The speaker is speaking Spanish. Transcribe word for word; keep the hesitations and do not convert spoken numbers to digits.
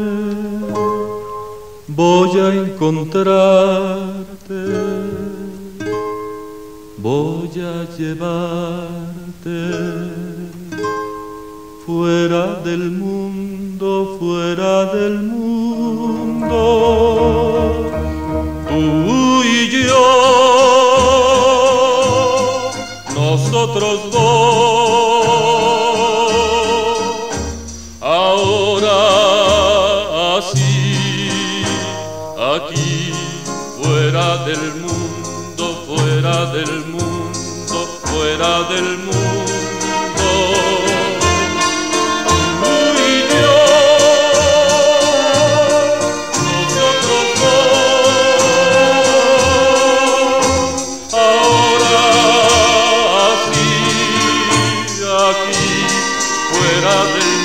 voy a encontrarte, voy a llevarte fuera del mundo, fuera del mundo, tú y yo, nosotros dos, ahora así, aquí, fuera del mundo, fuera del mundo, fuera del mundo. Fuera del